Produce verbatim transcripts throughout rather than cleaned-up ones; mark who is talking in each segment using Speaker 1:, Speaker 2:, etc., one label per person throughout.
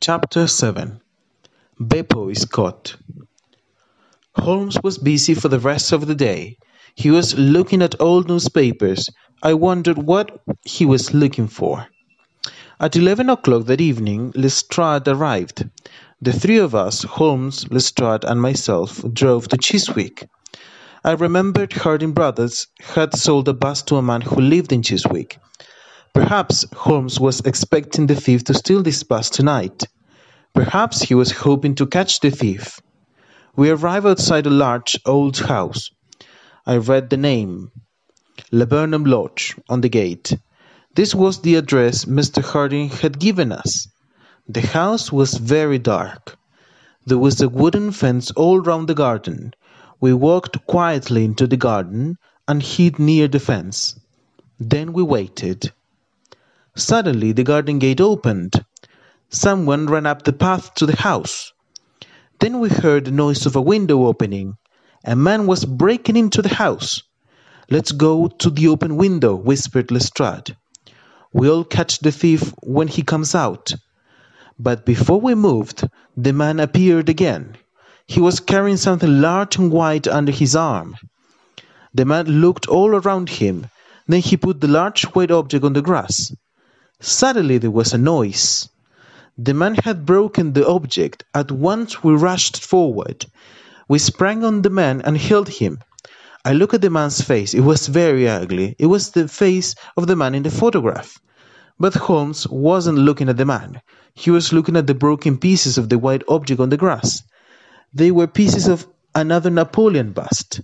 Speaker 1: Chapter seven. Beppo is caught. Holmes was busy for the rest of the day. He was looking at old newspapers. I wondered what he was looking for. At eleven o'clock that evening, Lestrade arrived. The three of us, Holmes, Lestrade, and myself, drove to Chiswick. I remembered Harding Brothers had sold a bust to a man who lived in Chiswick. Perhaps Holmes was expecting the thief to steal this bust tonight. Perhaps he was hoping to catch the thief. We arrived outside a large old house. I read the name, Laburnum Lodge, on the gate. This was the address Mister Harding had given us. The house was very dark. There was a wooden fence all round the garden. We walked quietly into the garden and hid near the fence. Then we waited. Suddenly the garden gate opened. Someone ran up the path to the house. Then we heard the noise of a window opening. A man was breaking into the house. "Let's go to the open window," whispered Lestrade. "We'll catch the thief when he comes out." But before we moved, the man appeared again. He was carrying something large and white under his arm. The man looked all around him. Then he put the large white object on the grass. Suddenly there was a noise. The man had broken the object. At once we rushed forward. We sprang on the man and held him. I looked at the man's face. It was very ugly. It was the face of the man in the photograph. But Holmes wasn't looking at the man. He was looking at the broken pieces of the white object on the grass. They were pieces of another Napoleon bust.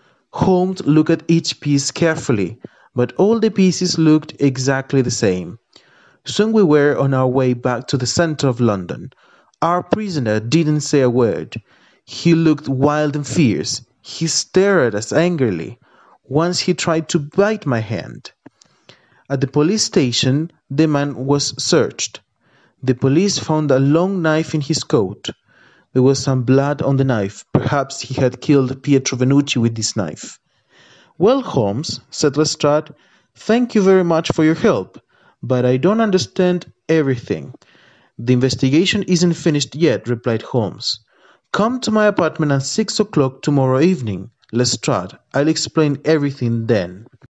Speaker 1: Holmes looked at each piece carefully, but all the pieces looked exactly the same. Soon we were on our way back to the centre of London. Our prisoner didn't say a word. He looked wild and fierce. He stared at us angrily. Once he tried to bite my hand. At the police station, the man was searched. The police found a long knife in his coat. There was some blood on the knife. Perhaps he had killed Pietro Venucci with this knife. "Well, Holmes," said Lestrade, "thank you very much for your help. But I don't understand everything." "The investigation isn't finished yet," replied Holmes. "Come to my apartment at six o'clock tomorrow evening, Lestrade. I'll explain everything then."